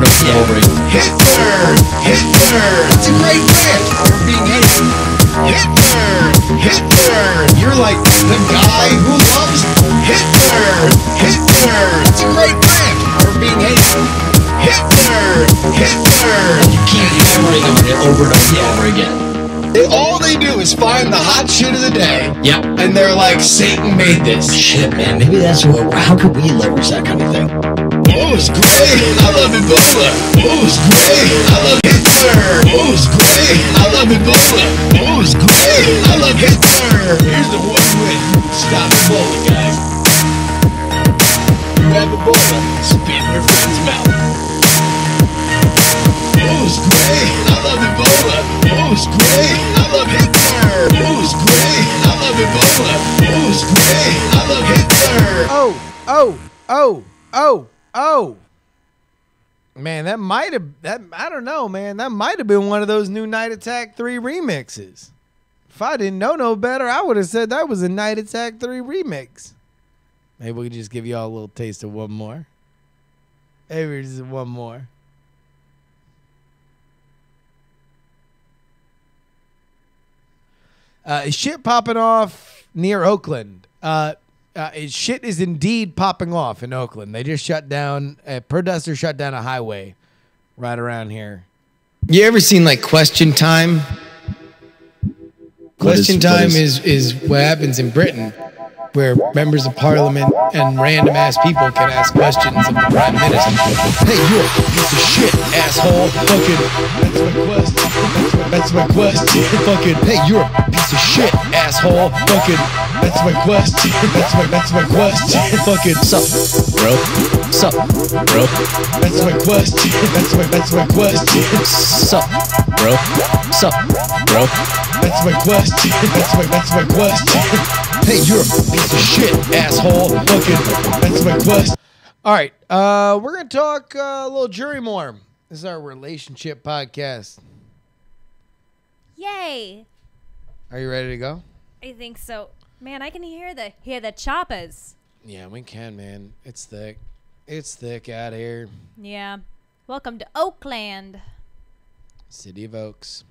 overdose GloRY. Hitler! It's a great band. We're being hated. Hitler! You're like the guy who loves Hitler! It's a great band. We're being hated. Hitler! You keep hammering on it over and over again. All they do is find the hot shit of the day. Yep. And they're like, Satan made this. Shit, man. Maybe that's what. How could we leverage that kind of thing? Oh, it's great. I love Ebola. Oh, it's great. I love Hitler. Oh, it's great. I love Ebola. Oh, it's great. I love Hitler. Here's the one way. Stop Ebola, guys. You have Ebola. Spit in your friend's mouth. Oh, it's great. I love Ebola. Oh, it's great. I love Hitler. Oh, it's great. I love Ebola. Oh, it's great. I love Hitler. Oh. Man, that might have, I don't know, man. That might have been one of those new Night Attack 3 remixes. If I didn't know no better, I would have said that was a Night Attack 3 remix. Maybe we can just give y'all a little taste of one more. Maybe just one more. Shit popping off near Oakland. Shit is indeed popping off in Oakland. They just shut down, Perduster shut down a highway right around here. You ever seen like Question Time? Question Time is what happens in Britain, where members of parliament and random ass people can ask questions of the prime minister. Hey, you're a piece of shit, asshole. Fucking, that's my question. Fucking, hey, you're a piece of shit, asshole. Fucking, that's my question. That's my question. Fucking, sup, bro? Sup, bro? That's my question. That's my question. Sup, bro? Sup, bro? That's my question. That's my question. Hey, you're a piece of shit, asshole. Fucking, that's my question. All right, we're gonna talk a little Jurymore. This is our relationship podcast. Yay! Are you ready to go? I think so. Man, I can hear the choppers. Yeah, we can, man. It's thick. It's thick out here. Yeah. Welcome to Oakland. City of Oaks.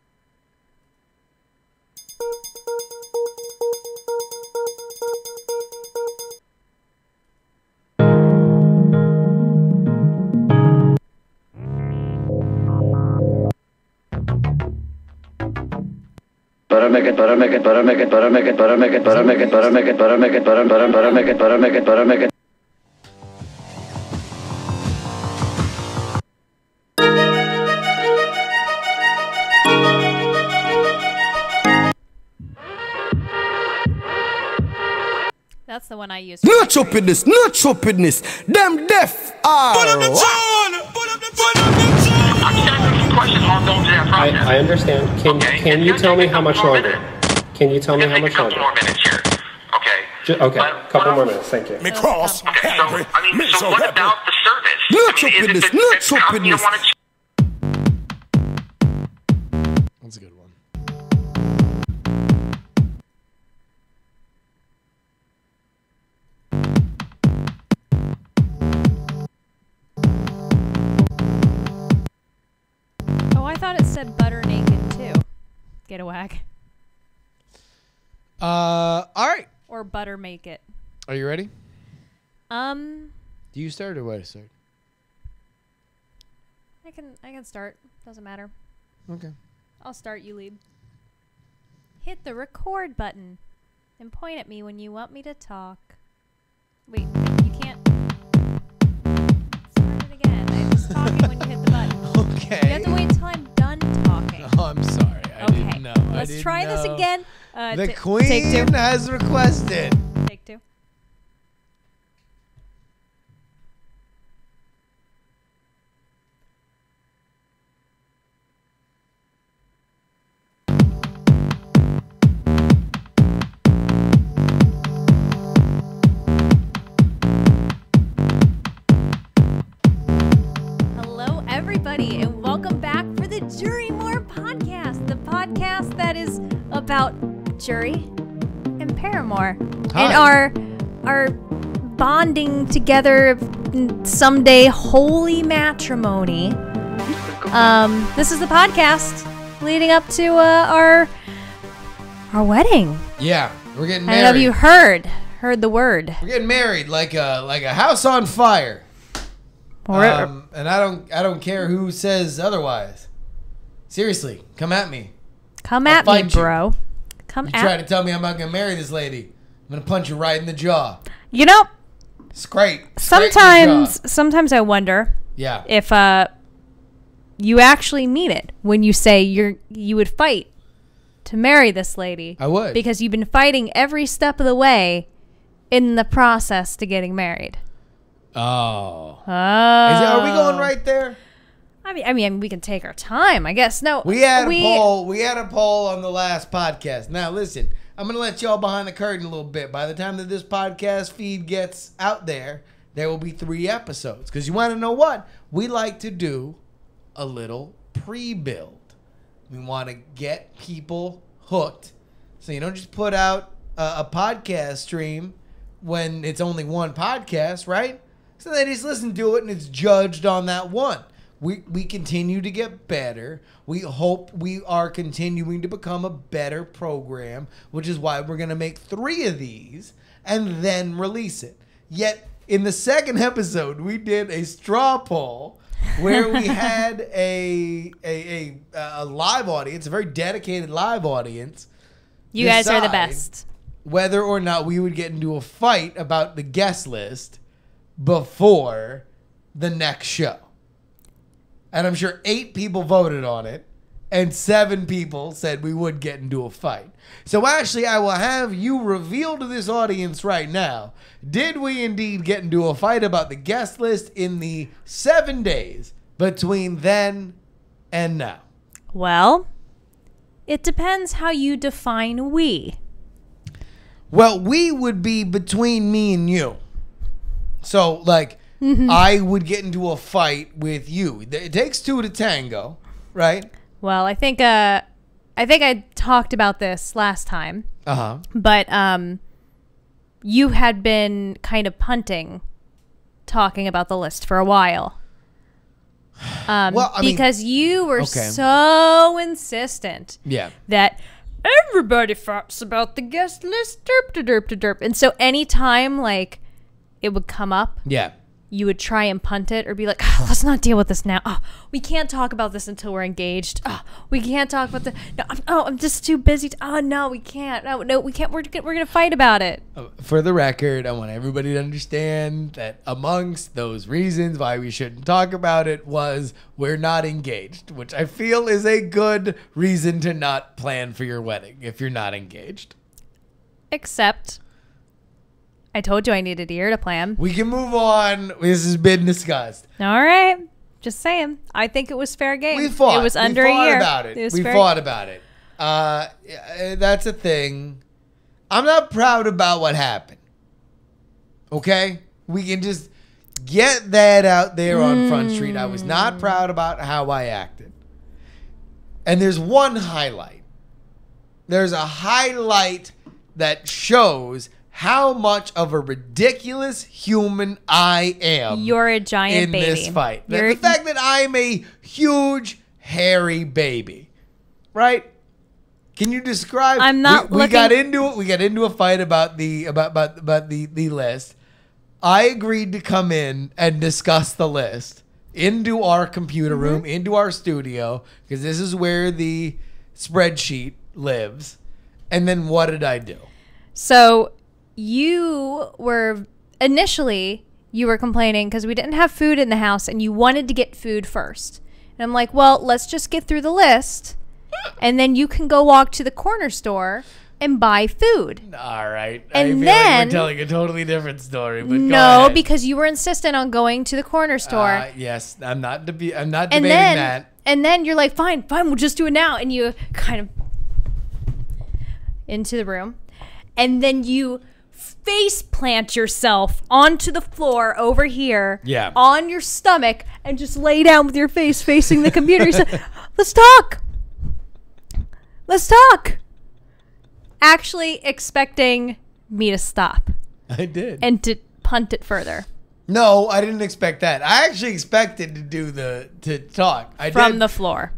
That's the one I used. No choppiness, no choppiness. Them deaf are. I understand. Can you tell me how much longer? Can you tell me how much longer? A couple more minutes here. Okay. Okay, a couple more minutes. Thank you. Me cross. Okay. So what about the service? No choppiness, no choppiness. That's a good one. Oh, I thought it said butter naked too. Get a whack. All right. Or butter make it. Are you ready? Do you start or what I start? I can start. Doesn't matter. Okay. I'll start, you lead. Hit the record button and point at me when you want me to talk. Wait, you can't. Start it again. I'm just talking when you hit the button. Okay. You have to wait till I'm done talking. Oh, I'm sorry. I didn't know. Let's try this again. The queen has requested. Take two. Hello, everybody, and welcome back for the Jurymore podcast, the podcast that is about jury and Paramore. Hi. And our bonding together someday, holy matrimony. This is the podcast leading up to our wedding. Yeah, we're getting I married. don't know if you heard the word. We're getting married like a house on fire. And I don't care who says otherwise. Seriously, come at me. Come at me, bro. Come You at try to tell me I'm not gonna marry this lady, I'm gonna punch you right in the jaw. You know, Straight. Sometimes I wonder Yeah. if you actually mean it when you say you would fight to marry this lady. I would. Because you've been fighting every step of the way in the process to getting married. Oh. Are we going right there? I mean, we can take our time, I guess. No, We had a poll. We had a poll on the last podcast. Now, listen, I'm going to let y'all behind the curtain a little bit. By the time that this podcast feed gets out there will be 3 episodes. Because you want to know what? We like to do a little pre-build. We want to get people hooked. So you don't just put out a podcast stream when it's only one podcast, right? So they just listen to it and it's judged on that one. We continue to get better. We hope we are continuing to become a better program, which is why we're going to make 3 of these and then release it. Yet, in the second episode, we did a straw poll where we had a live audience, a very dedicated live audience. You guys are the best. Whether or not we would get into a fight about the guest list before the next show. And I'm sure 8 people voted on it, and 7 people said we would get into a fight. So actually, I will have you reveal to this audience right now, did we indeed get into a fight about the guest list in the 7 days between then and now? Well, it depends how you define we. Well, we would be between me and you. So, like, I would get into a fight with you. It takes 2 to tango, right? Well, I think I talked about this last time. Uh-huh. But you had been kind of punting, talking about the list for a while. Because you were so insistent that everybody fights about the guest list, derp to derp to derp. And so anytime, like, it would come up, you would try and punt it or be like, let's not deal with this now. Oh, we can't talk about this until we're engaged. Oh, we can't talk about the. No, I'm just too busy. No, we can't. No, we can't. We're gonna fight about it. For the record, I want everybody to understand that amongst those reasons why we shouldn't talk about it was we're not engaged, which I feel is a good reason to not plan for your wedding if you're not engaged. Except, I told you I needed a year to plan. We can move on. This has been discussed. All right. Just saying. I think it was fair game. We fought. It was under a year. We fought about it. That's a thing. I'm not proud about what happened. Okay? We can just get that out there on Front Street. I was not proud about how I acted. And there's one highlight. There's a highlight that shows how much of a ridiculous human I am. You're a giant baby. In this fight. The fact that I'm a huge, hairy baby. Right? Can you describe? I'm not we got into it. We got into a fight about the list. I agreed to come in and discuss the list into our computer room, into our studio, because this is where the spreadsheet lives. And then what did I do? So you were complaining because we didn't have food in the house and you wanted to get food first. And I'm like, well, let's just get through the list and then you can go walk to the corner store and buy food. All right. And I feel then like we're telling a totally different story. But no, because you were insistent on going to the corner store. Yes, I'm not debating that. And then you're like, fine, we'll just do it now. And you kind of into the room. And then you face plant yourself onto the floor over here on your stomach and just lay down with your face facing the computer. You said, let's talk. Actually expecting me to stop. I did. And to punt it further. No, I didn't expect that. I actually expected to talk. From the floor.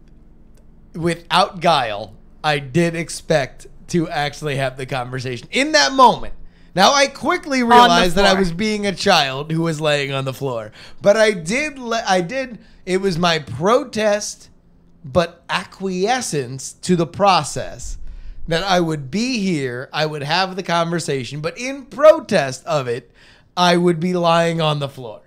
Without guile, I did expect to actually have the conversation in that moment. Now, I quickly realized that I was being a child who was laying on the floor. But I did, it was my protest, but acquiescence to the process that I would be here, I would have the conversation, but in protest of it, I would be lying on the floor.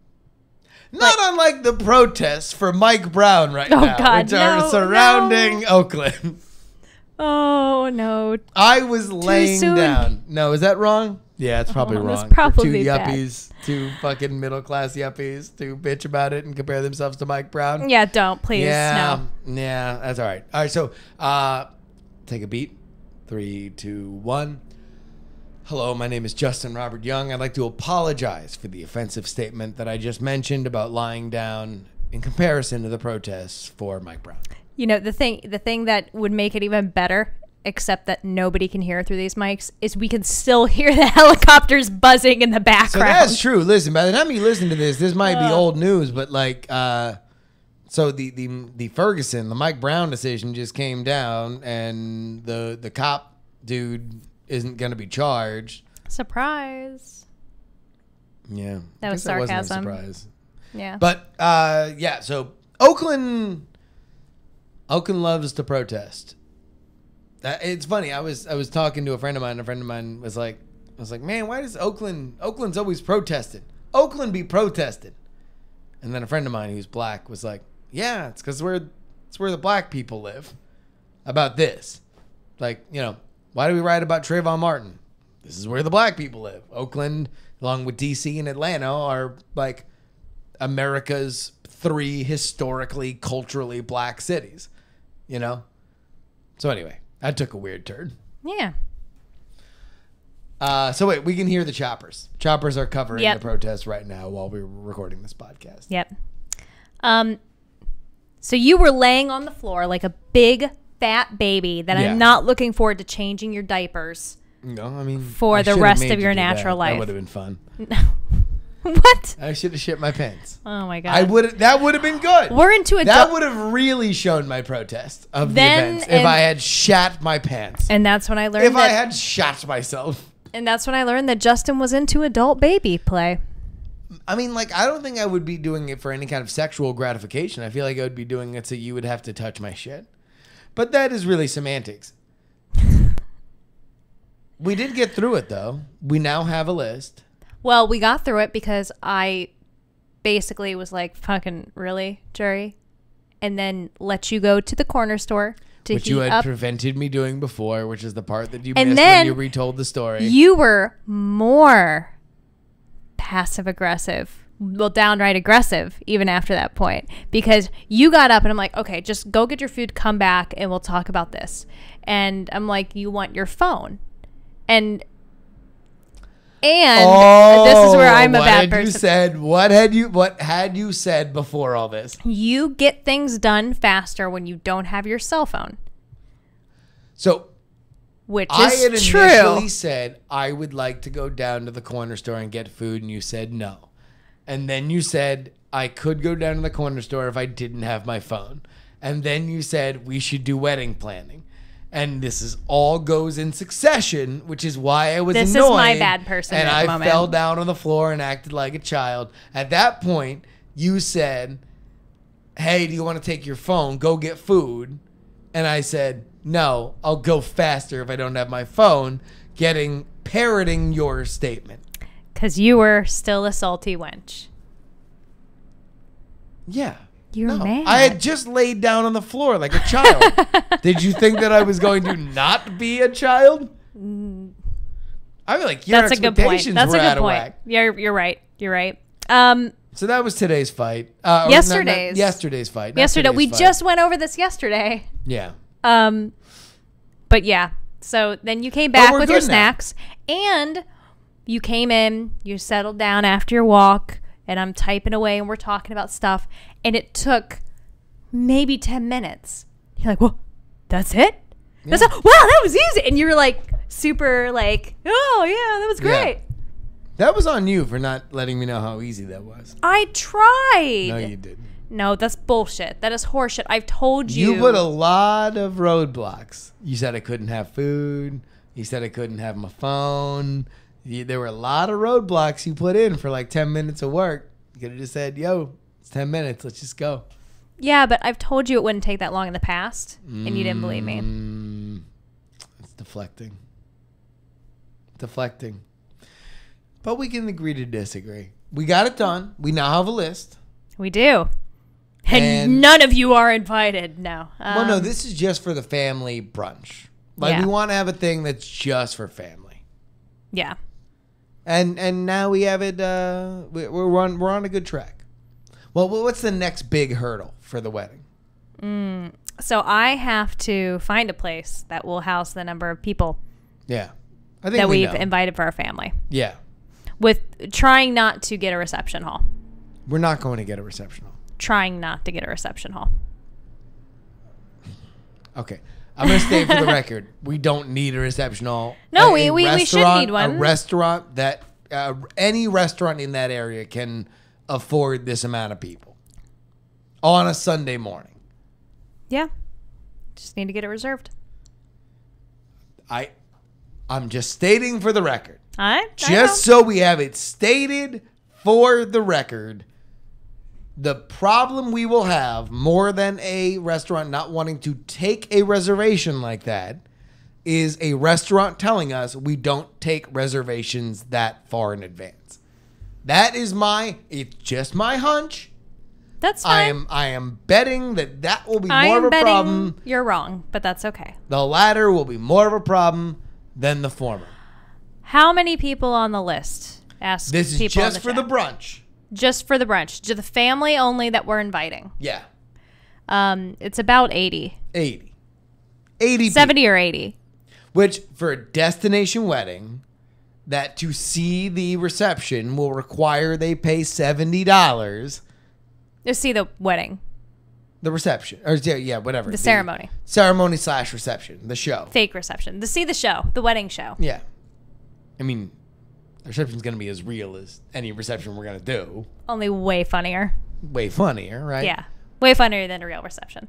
Not unlike the protests for Mike Brown right now, which are surrounding Oakland. Oh, no. I was laying down. No, is that wrong? Yeah, it's probably wrong. That's probably for two yuppies, two fucking middle-class yuppies to bitch about it and compare themselves to Mike Brown. Yeah, don't, please. Yeah, no. Yeah, that's all right. All right, so take a beat. 3, 2, 1. Hello, my name is Justin Robert Young. I'd like to apologize for the offensive statement that I just mentioned about lying down in comparison to the protests for Mike Brown. You know, the thing that would make it even better, except that nobody can hear through these mics, is we can still hear the helicopters buzzing in the background. So that's true. Listen, by the time you listen to this might be old news, but like, so the Ferguson, the Mike Brown decision just came down, and the cop dude isn't going to be charged. Surprise. Yeah. That was sarcasm. That wasn't a surprise. Yeah. But, yeah, so Oakland loves to protest. It's funny. I was talking to a friend of mine. And a friend of mine was like, man, why does Oakland's always protested? Oakland be protested. And then a friend of mine who's black was like, yeah, it's because it's where the black people live. About this. Like, you know, why do we write about Trayvon Martin? This is where the black people live. Oakland, along with DC and Atlanta, are like America's 3 historically, culturally black cities. You know? So anyway, that took a weird turn. Yeah. So wait, we can hear the choppers. Choppers are covering the protests right now while we're recording this podcast. Yep. So you were laying on the floor like a big fat baby that I'm not looking forward to changing your diapers. No, I mean for the rest of your natural life. That would have been fun. What? I should have shit my pants. Oh my god. That would have been good. We're into that would have really shown my protest of the events if I had shat my pants. And that's when I learned I had shot myself. And that's when I learned that Justin was into adult baby play. I mean, like, I don't think I would be doing it for any kind of sexual gratification. I feel like I would be doing it so you would have to touch my shit. But that is really semantics. We did get through it, though. We now have a list. Well, we got through it because I basically was like, fucking really, Jury? And then let you go to the corner store to which heat you had up. Prevented me doing before, which is the part that you missed when you retold the story. You were more passive-aggressive. Well, downright aggressive even after that point, because you got up and I'm like, okay, just go get your food, come back, and we'll talk about this. And I'm like, you want your phone. And this is where I'm a bad person. What had you said before all this? You get things done faster when you don't have your cell phone. So, which I is had true. initially said I would like to go down to the corner store and get food, and you said no. And then you said I could go down to the corner store if I didn't have my phone. And then you said we should do wedding planning. And this all goes in succession, which is why I was annoyed. This is my bad person and at the I moment. fell down on the floor and acted like a child. At that point, you said, hey, do you want to take your phone? Go get food. And I said, no, I'll go faster if I don't have my phone, parroting your statement. Because you were still a salty wench. Yeah. You're mad. I had just laid down on the floor like a child. Did you think that I was going to not be a child? I feel like your expectations were out of whack. You're right. You're right. So that was today's fight. Yesterday's fight. Yesterday. We just went over this yesterday. Yeah. But yeah. So then you came back with your snacks, and you came in. You settled down after your walk. And I'm typing away and we're talking about stuff. And it took maybe 10 minutes. You're like, well, that's it? Yeah. Wow, that was easy. And you're like, super like, oh, yeah, that was great. That was on you for not letting me know how easy that was. I tried. No, you didn't. No, that's bullshit. That is horseshit. I've told you. You put a lot of roadblocks. You said I couldn't have food. You said I couldn't have my phone. There were a lot of roadblocks you put in for like 10 minutes of work. You could have just said, yo, it's 10 minutes. Let's just go. Yeah, but I've told you it wouldn't take that long in the past, and you didn't believe me. It's deflecting. Deflecting. But we can agree to disagree. We got it done. We now have a list. We do. And none of you are invited. No. Well, no, this is just for the family brunch. Like, we want to have a thing that's just for family. Yeah. And now we have it, we're on a good track. Well, what's the next big hurdle for the wedding? So I have to find a place that will house the number of people Yeah. I think that we've know. invited for our family. Yeah. With trying not to get a reception hall. We're not going to get a reception hall. Trying not to get a reception hall. Okay. I'm going to state for the record, we don't need a reception hall. No, we should need one. A restaurant that, any restaurant in that area can afford this amount of people on a Sunday morning. Yeah. Just need to get it reserved. I'm just stating for the record. Just so we have it stated for the record, the problem we will have more than a restaurant not wanting to take a reservation like that is a restaurant telling us we don't take reservations that far in advance. That is it's just my hunch. That's fine. I am betting that will be more of a problem. You're wrong, but that's okay. The latter will be more of a problem than the former. How many people on the list? Ask this is people just for the brunch. Just for the brunch. To the family only that we're inviting. Yeah. It's about 80. 80 70 people. Or 80. Which, for a destination wedding, that to see the reception will require they pay $70. To see the wedding. The reception. Or, yeah, whatever. The ceremony. Ceremony/reception. The show. Fake reception. To see the show. The wedding show. Yeah. I mean, the reception's going to be as real as any reception we're going to do. Only way funnier. Way funnier, right? Yeah. Way funnier than a real reception.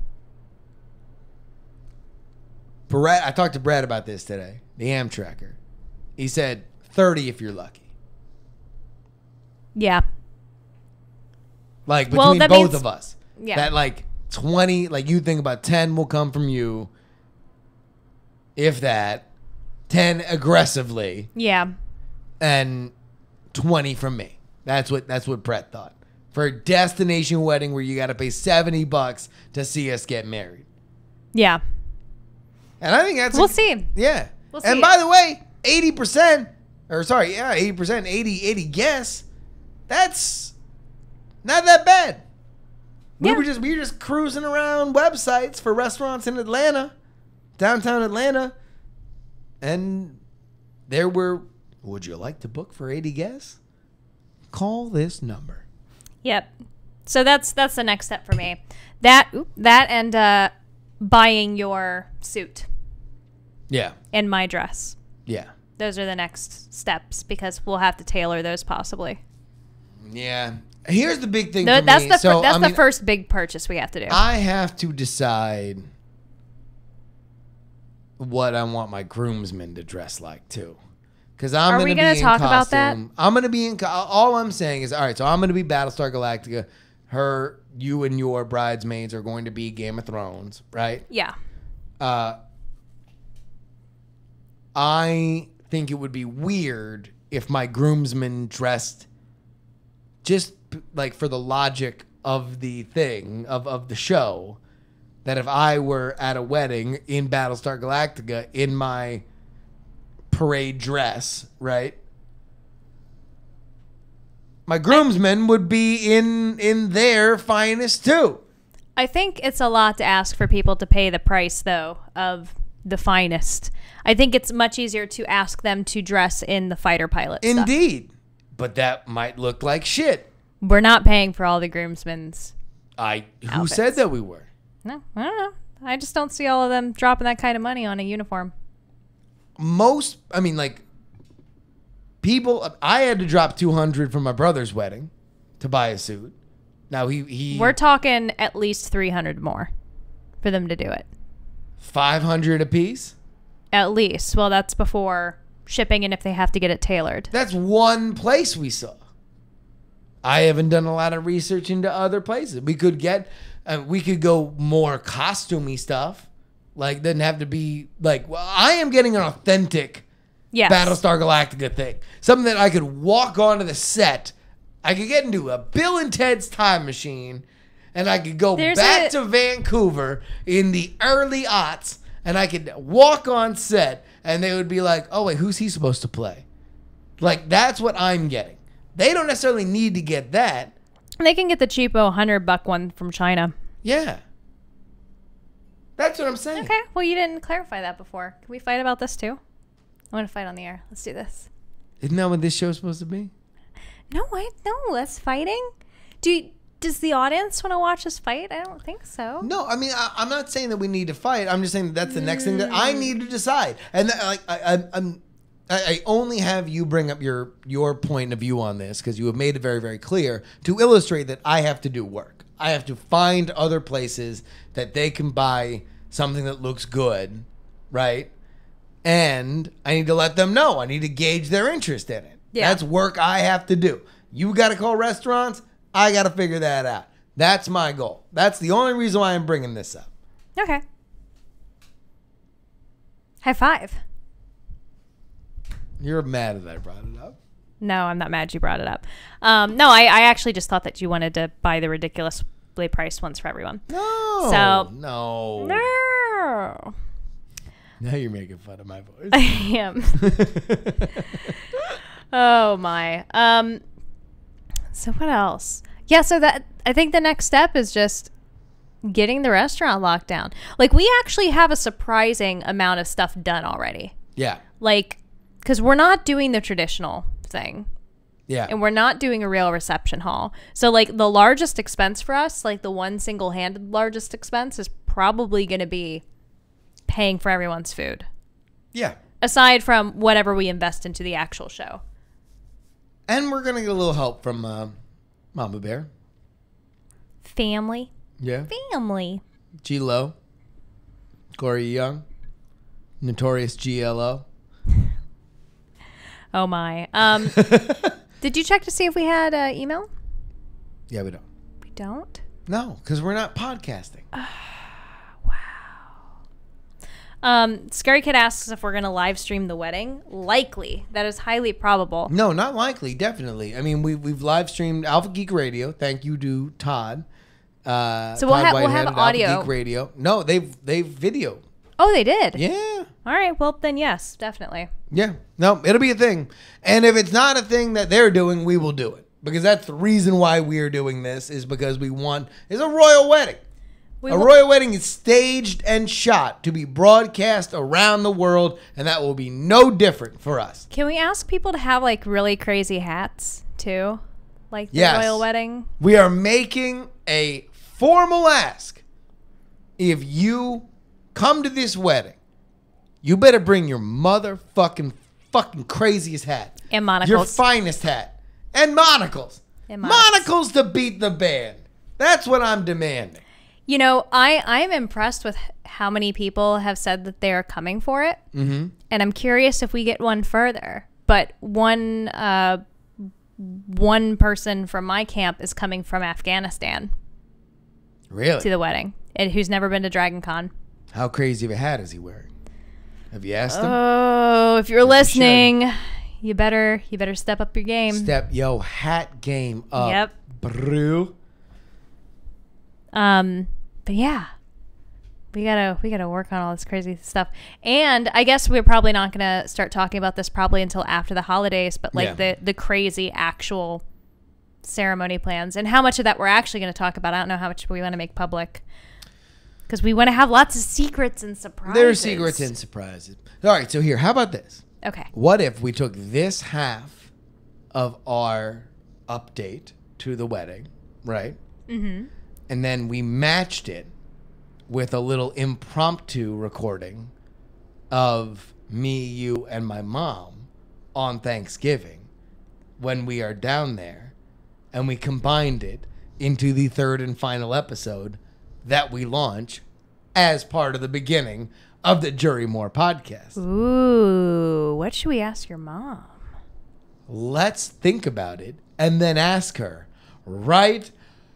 Brett, I talked to Brett about this today, the Amtracker. He said 30 if you're lucky. Yeah. Like, between both of us. Yeah. That, like, 20, like, you think about 10 will come from you. If that. 10 aggressively. Yeah. And 20 from me. That's what Brett thought. For a destination wedding where you got to pay $70 to see us get married. Yeah. And I think that's... We'll see. Yeah. We'll see. And by the way, 80%, or sorry, yeah, 80%, 80 guess, that's not that bad. We were just cruising around websites for restaurants in Atlanta, downtown Atlanta, and there were, would you like to book for 80 guests? Call this number. Yep. So that's the next step for me. That and buying your suit. Yeah. And my dress. Yeah. Those are the next steps because we'll have to tailor those possibly. Yeah. Here's the big thing No, for that's me. The first big purchase we have to do. I have to decide what I want my groomsmen to dress like too. Because I'm going to be in costume. Are we going to talk about that? I'm going to be in... All I'm saying is, all right, so I'm going to be Battlestar Galactica. You and your bridesmaids are going to be Game of Thrones, right? Yeah. I think it would be weird if my groomsmen dressed just like for the logic of the thing, of the show, that if I were at a wedding in Battlestar Galactica in my parade dress, right? My groomsmen would be in their finest too. I think it's a lot to ask for people to pay the price, though, of the finest. I think it's much easier to ask them to dress in the fighter pilot stuff. Indeed. But that might look like shit. We're not paying for all the groomsmen's Who said that we were? No, I don't know. I just don't see all of them dropping that kind of money on a uniform. People I had to drop $200 for my brother's wedding to buy a suit. Now we're talking at least 300 more for them to do it. 500 a piece? At least. Well, that's before shipping and if they have to get it tailored. That's one place we saw. I haven't done a lot of research into other places. We could go more costumey stuff. Like, doesn't have to be like, well, I am getting an authentic Battlestar Galactica thing. Something that I could walk onto the set. I could get into a Bill and Ted's time machine and I could go back to Vancouver in the early aughts and I could walk on set and they would be like, oh, wait, who's he supposed to play? Like, that's what I'm getting. They don't necessarily need to get that. They can get the cheapo $100 one from China. Yeah. That's what I'm saying. Okay. Well, you didn't clarify that before. Can we fight about this too? I want to fight on the air. Let's do this. Isn't that what this show's supposed to be? No, that's fighting. Does the audience want to watch us fight? I don't think so. No, I mean, I'm not saying that we need to fight. I'm just saying that's the next thing that I need to decide. And I only have you bring up your point of view on this because you have made it very, very clear to illustrate that I have to do work. I have to find other places that they can buy something that looks good, right? And I need to let them know. I need to gauge their interest in it. Yeah. That's work I have to do. You got to call restaurants. I got to figure that out. That's my goal. That's the only reason why I'm bringing this up. Okay. High five. You're mad that I brought it up. No, I'm not mad you brought it up. No, I actually just thought that you wanted to buy the ridiculously priced ones for everyone. No. No. Now you're making fun of my voice. I am. Oh, my. So what else? Yeah, so I think the next step is just getting the restaurant locked down. Like, we actually have a surprising amount of stuff done already. Yeah. Like, because we're not doing the traditional thing. Yeah. And we're not doing a real reception hall. So, like, the largest expense for us, like the one single-handed largest expense is probably going to be paying for everyone's food. Yeah. Aside from whatever we invest into the actual show. And we're going to get a little help from Mama Bear. Family. Yeah. Family. G-Lo. GloRY Young. Notorious GLO. Oh, my. Did you check to see if we had email? Yeah, we don't. We don't? No, because we're not podcasting. Scary Kid asks if we're going to live stream the wedding. Likely. That is highly probable. No, not likely. Definitely. I mean, we've live streamed Alpha Geek Radio. Thank you to Todd. So we'll have audio. Alpha Geek Radio. No, they've video. Oh, they did? Yeah. All right. Well, then yes, definitely. Yeah. No, it'll be a thing. And if it's not a thing that they're doing, we will do it. Because that's the reason why we're doing this is because it's a royal wedding. Royal wedding is staged and shot to be broadcast around the world, and that will be no different for us. Can we ask people to have, like, really crazy hats, too? Like the royal wedding? We are making a formal ask. If you come to this wedding, you better bring your fucking craziest hat. And monocles. Your finest hat. And monocles. Monocles to beat the band. That's what I'm demanding. You know, I'm impressed with how many people have said that they are coming for it. Mm-hmm. And I'm curious if we get one further. But one person from my camp is coming from Afghanistan. Really? To the wedding. And who's never been to Dragon Con. How crazy of a hat is he wearing? Have you asked him? Oh, if you're listening, you better step up your game. Step your hat game up. Yep. Bro. But yeah, we gotta work on all this crazy stuff. And I guess we're probably not gonna start talking about this probably until after the holidays. But like the crazy actual ceremony plans and how much of that we're actually going to talk about. I don't know how much we want to make public because we want to have lots of secrets and surprises. There are secrets and surprises. All right, so here, how about this? Okay. What if we took this half of our update to the wedding, right? Mm-hmm. And then we matched it with a little impromptu recording of me, you, and my mom on Thanksgiving when we are down there, and we combined it into the third and final episode that we launch as part of the beginning of the Jurymore podcast. Ooh, what should we ask your mom? Let's think about it and then ask her right.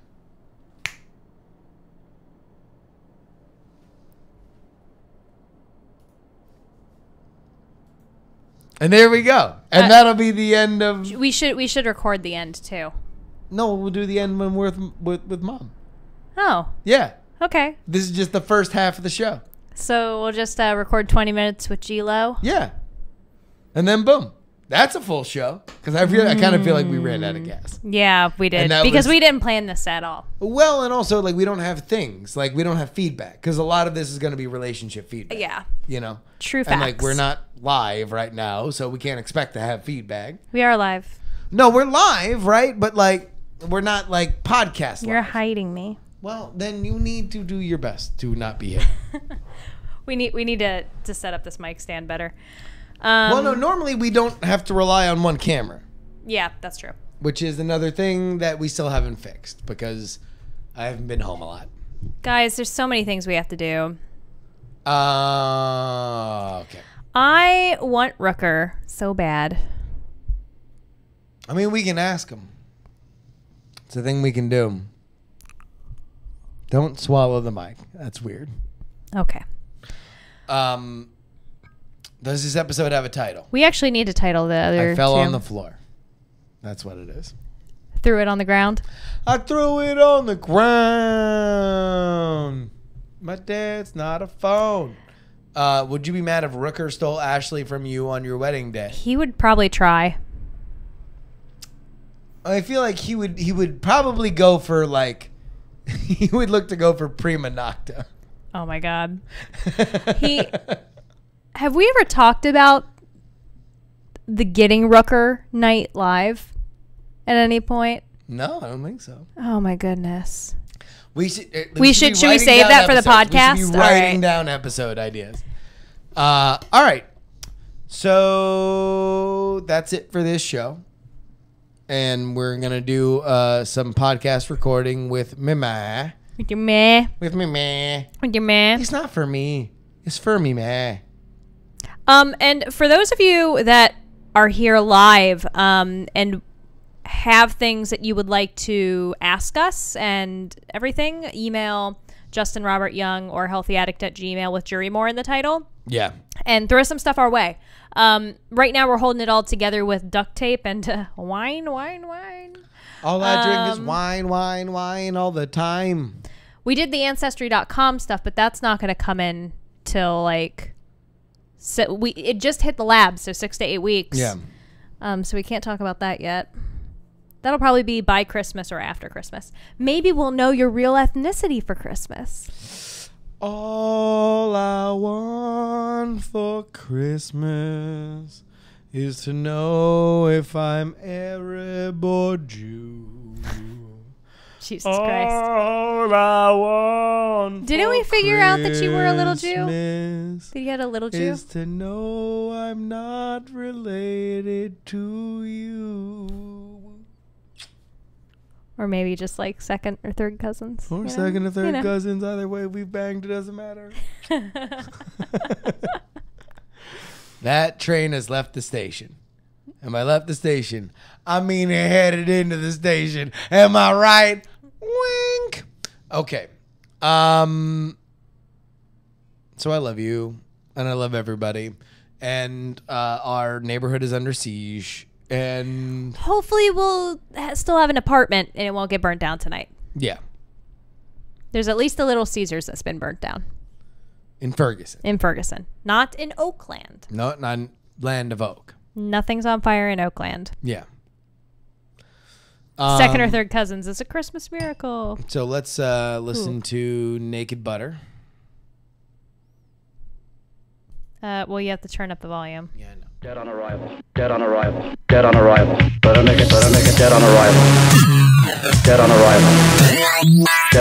And there we go. And that'll be the end of... We should record the end, too. No, we'll do the end when we're with Mom. Oh. Yeah. Okay. This is just the first half of the show. So we'll just record 20 minutes with G-Lo? Yeah. And then boom. That's a full show. Because I kind of feel like we ran out of gas. Yeah, we did. Because we didn't plan this at all. Well, and also, like, we don't have things. Like, we don't have feedback. Because a lot of this is going to be relationship feedback. Yeah. You know? True facts. And, like, we're not live right now, so we can't expect to have feedback. We are live. No, we're live, right? But, like, we're not, like, podcast live. You're hiding me. Well, then you need to do your best to not be hidden. We need to set up this mic stand better. Well, no, normally we don't have to rely on one camera. Yeah, that's true. Which is another thing that we still haven't fixed because I haven't been home a lot. Guys, there's so many things we have to do. Okay. I want Rooker so bad. I mean, we can ask him. It's a thing we can do. Don't swallow the mic. That's weird. Okay. Does this episode have a title? We actually need to title the other I fell two. on the floor. That's what it is. Threw it on the ground? I threw it on the ground. My dad's not a phone. Would you be mad if Rooker stole Ashley from you on your wedding day? He would probably try. I feel like he would probably go for like he would look to go for prima nocta. Oh my God. Have we ever talked about the Getting Rooker night live at any point? No, I don't think so. Oh my goodness. Should we save that for the podcast? We should be writing down episode ideas. All right. So that's it for this show. And we're going to do some podcast recording with Mima. With your meh. With Mima. With your meh. It's not for me. It's for me, meh. And for those of you that are here live and have things that you would like to ask us and everything, email Justin Robert Young or healthyaddict@gmail with Jurymore in the title. Yeah. And throw some stuff our way. Right now we're holding it all together with duct tape and wine. All I drink is wine all the time. We did the Ancestry.com stuff, but that's not going to come in till like... it just hit the lab, so 6 to 8 weeks. Yeah. So we can't talk about that yet. That'll probably be by Christmas or after Christmas. Maybe we'll know your real ethnicity for Christmas. All I want for Christmas is to know if I'm Arab or Jew. Jesus Christ. All I want. Didn't we figure out that you were a little Jew? Christmas Did you get a little Jew? is to know I'm not related to you. Or maybe just like second or third cousins. Or second or third cousins. Either way, we've banged. It doesn't matter. That train has left the station. And by left the station, I mean it headed into the station. Am I right? Wink. Okay. So I love you. And I love everybody. And our neighborhood is under siege. And hopefully we'll still have an apartment and it won't get burnt down tonight. Yeah. There's at least a Little Caesars that's been burnt down. In Ferguson. Not in Oakland. No, not in Land of Oak. Nothing's on fire in Oakland. Yeah. Second or third cousins is a Christmas miracle. So let's listen to Naked Butter. Well, you have to turn up the volume. Yeah, I know. Dead on arrival. Dead on arrival. Dead on arrival. Better make it dead on arrival. Dead on arrival.